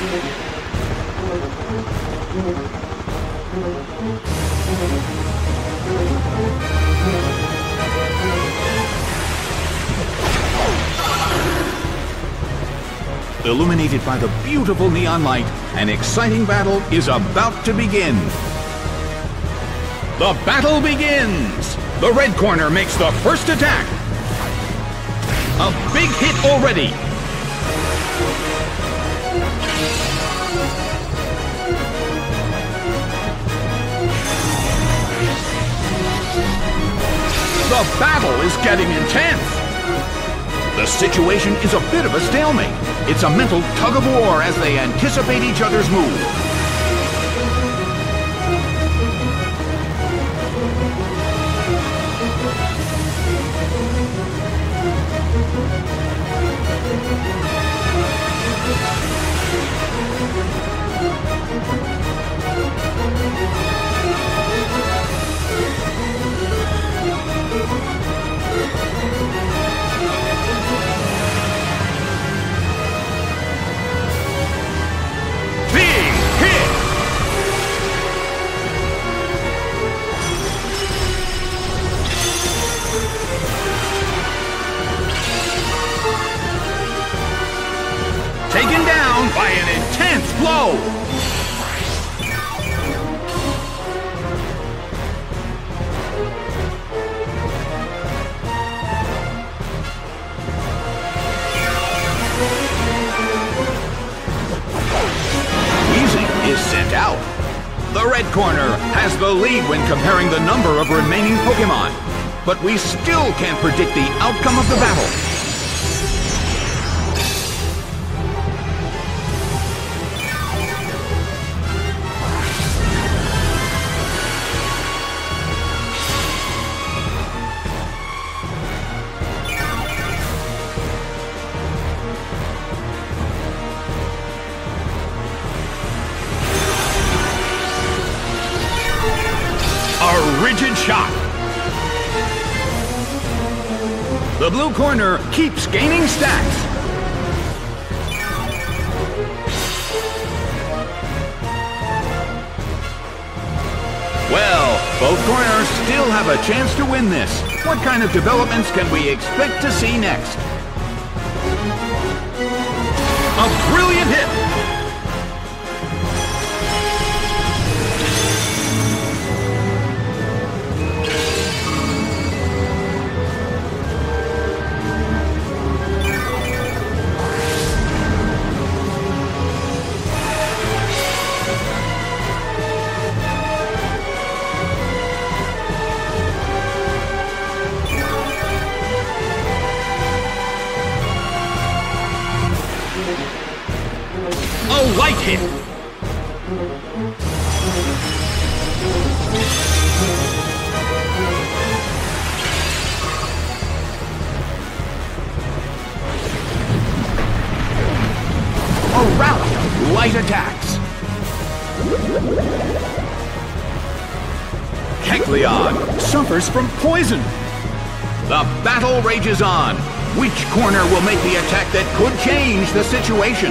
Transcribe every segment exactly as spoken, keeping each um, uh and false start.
Illuminated by the beautiful neon light, an exciting battle is about to begin. The battle begins! The red corner makes the first attack. A big hit already. The battle is getting intense. The situation is a bit of a stalemate. It's a mental tug-of-war as they anticipate each other's move. Taken down by an intense blow! Weezing is sent out. The red corner has the lead when comparing the number of remaining Pokémon, but we still can't predict the outcome of the battle. A rigid shot. The blue corner keeps gaining stacks. Well, both corners still have a chance to win this. What kind of developments can we expect to see next? A brilliant hit! A light hit! A rally of light attacks! Kecleon suffers from poison! The battle rages on! Which corner will make the attack that could change the situation?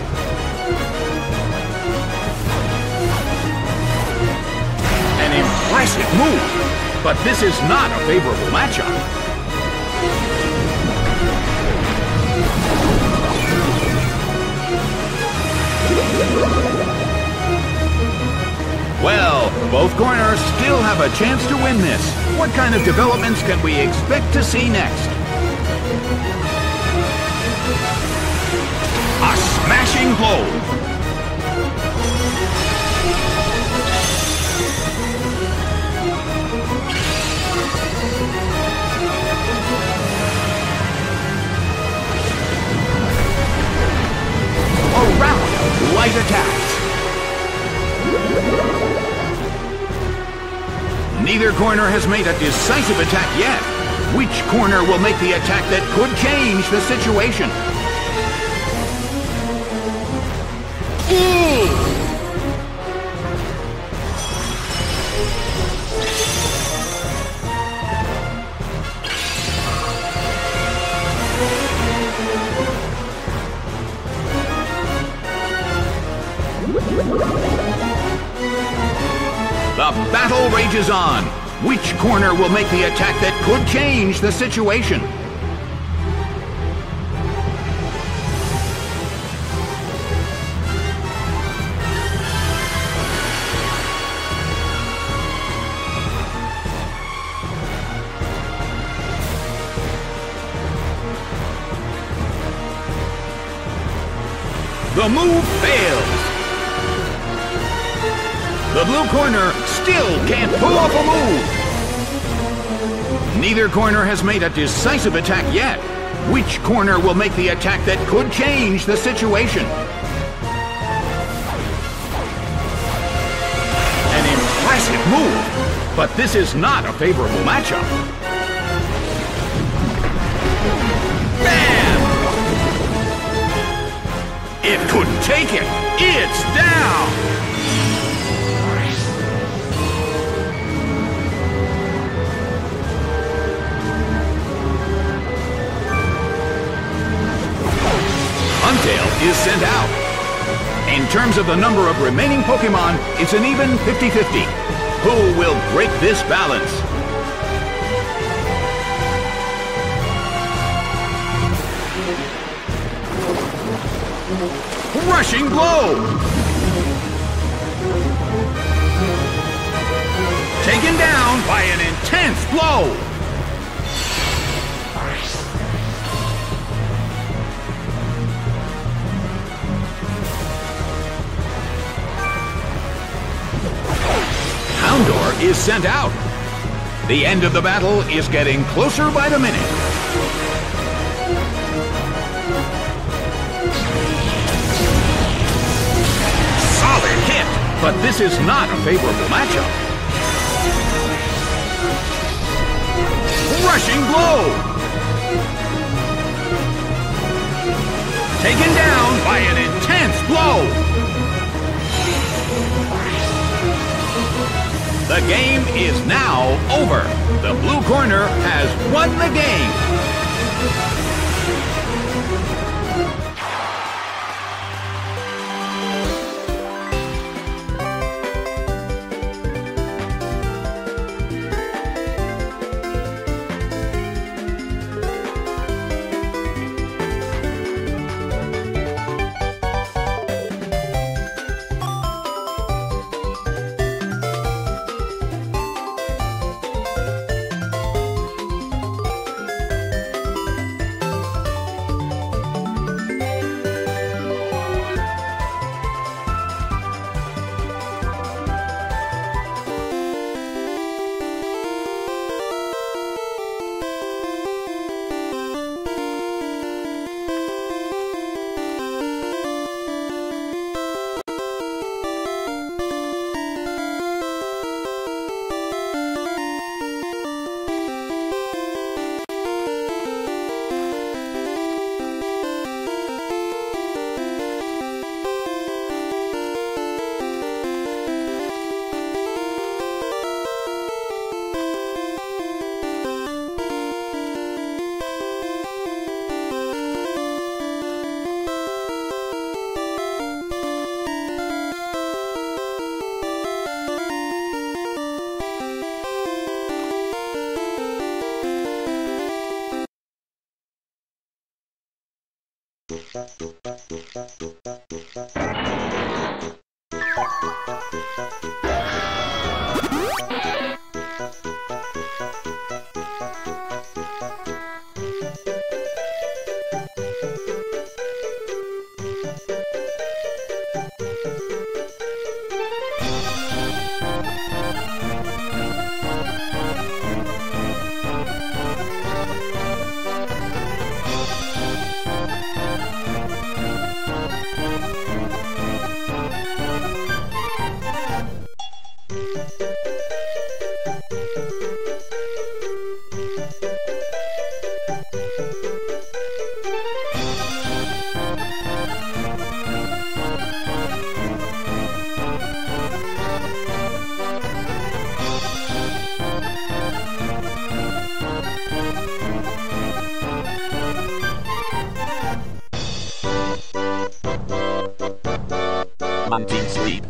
An impressive move, but this is not a favorable matchup. Well, both corners still have a chance to win this. What kind of developments can we expect to see next? A smashing blow! A rally of light attacks! Neither corner has made a decisive attack yet. Which corner will make the attack that could change the situation? Ooh! The battle rages on. Which corner will make the attack that could change the situation? The move fails. The blue corner still can't pull off a move. Neither corner has made a decisive attack yet. Which corner will make the attack that could change the situation? An impressive move, but this is not a favorable matchup. Bam! It couldn't take it. It's down. Huntail is sent out. In terms of the number of remaining Pokemon, it's an even fifty fifty. Who will break this balance? Rushing blow! Taken down by an intense blow! Houndour is sent out. The end of the battle is getting closer by the minute. Solid hit, but this is not a favorable matchup. Rushing blow! Taken down by an intense blow! The game is now over. The blue corner has won the game. Pokemon Team Sleep.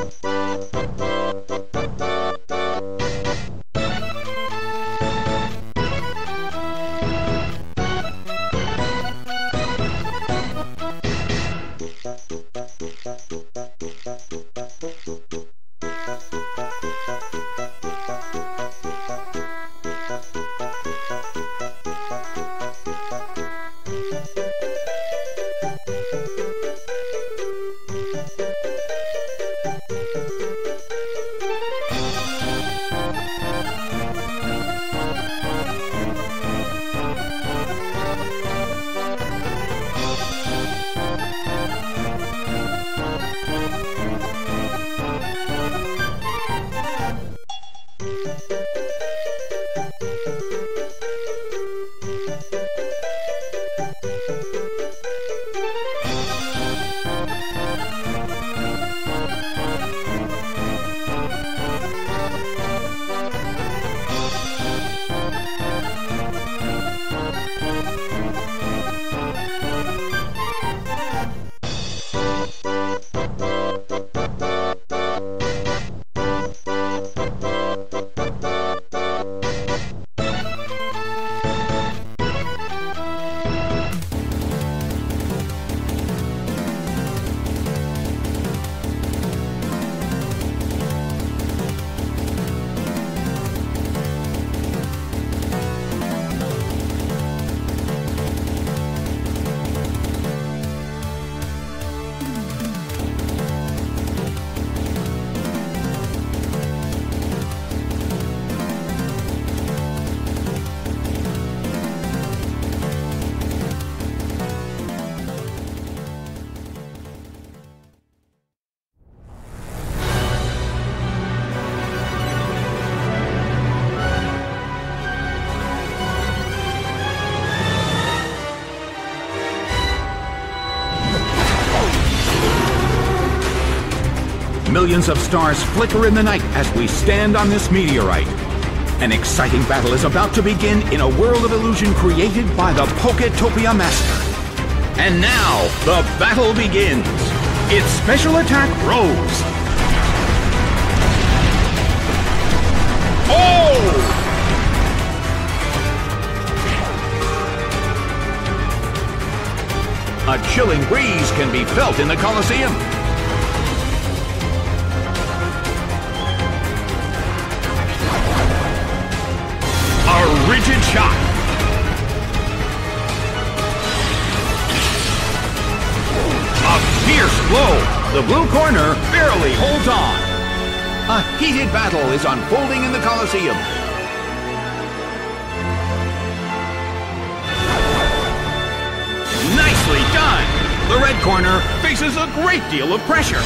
Millions of stars flicker in the night as we stand on this meteorite. An exciting battle is about to begin in a world of illusion created by the Poketopia Master. And now, the battle begins. It's Special Attack Rose. Oh! A chilling breeze can be felt in the Colosseum. A rigid shot. A fierce blow. The blue corner barely holds on. A heated battle is unfolding in the Colosseum. Nicely done. The red corner faces a great deal of pressure.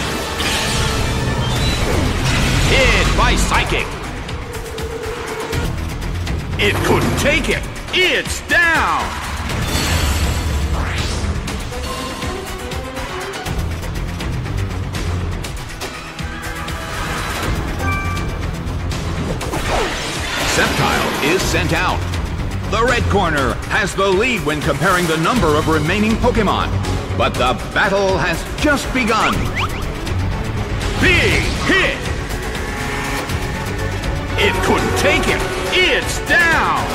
Hit by Psychic. It couldn't take it. It's down. Sceptile is sent out. The red corner has the lead when comparing the number of remaining Pokemon. But the battle has just begun. Big hit. It couldn't take it. It's down!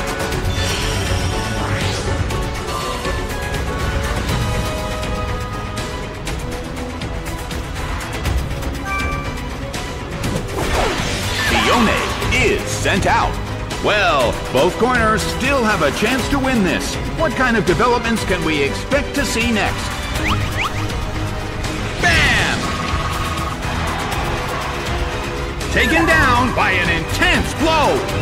Phione is sent out. Well, both corners still have a chance to win this. What kind of developments can we expect to see next? Bam! Taken down by an intense blow.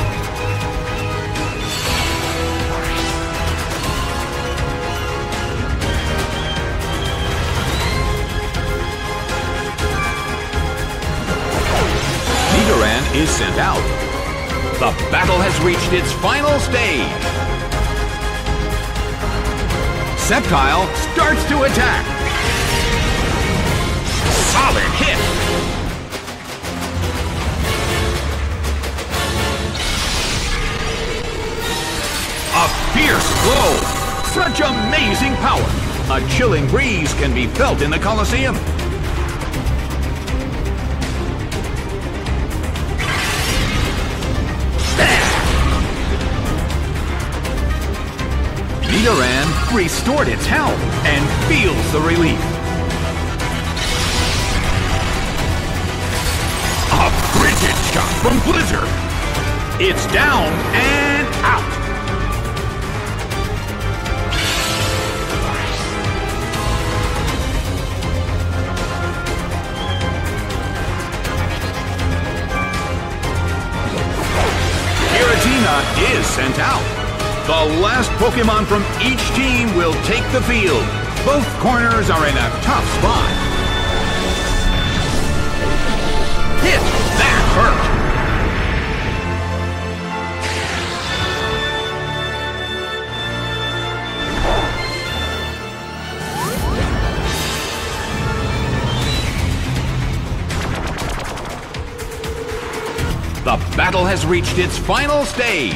Nidoran is sent out. The battle has reached its final stage. Sceptile starts to attack. Solid hit. A fierce blow. Such amazing power. A chilling breeze can be felt in the Colosseum. Nidoran restored its health and feels the relief. A frigid shot from Blizzard. It's down and out. Giratina is sent out. The last Pokemon from each team will take the field. Both corners are in a tough spot. Hit! That hurt! The battle has reached its final stage.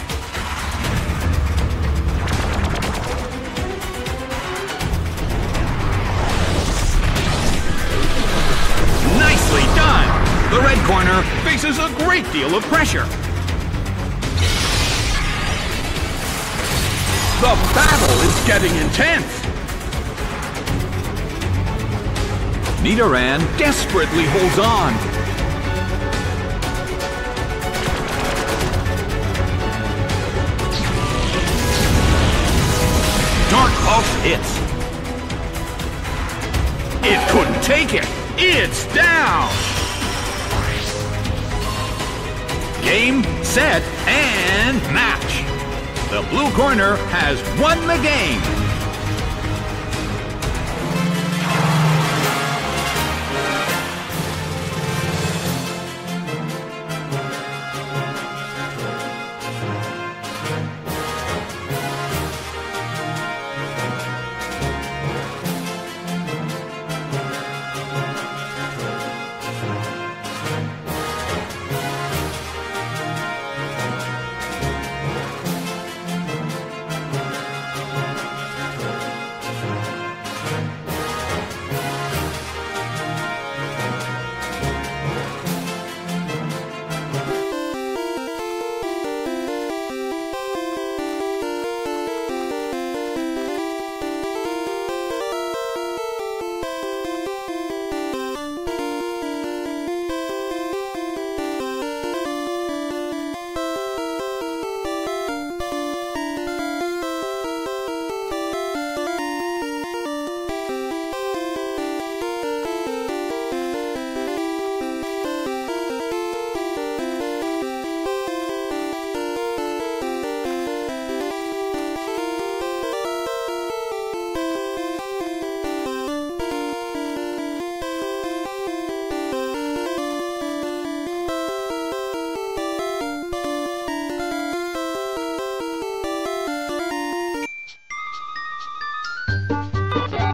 Nicely done! The red corner faces a great deal of pressure. The battle is getting intense. Nidoran desperately holds on. Dark Pulse hits. It couldn't take it. It's down. Game, set, and match. The blue corner has won the game.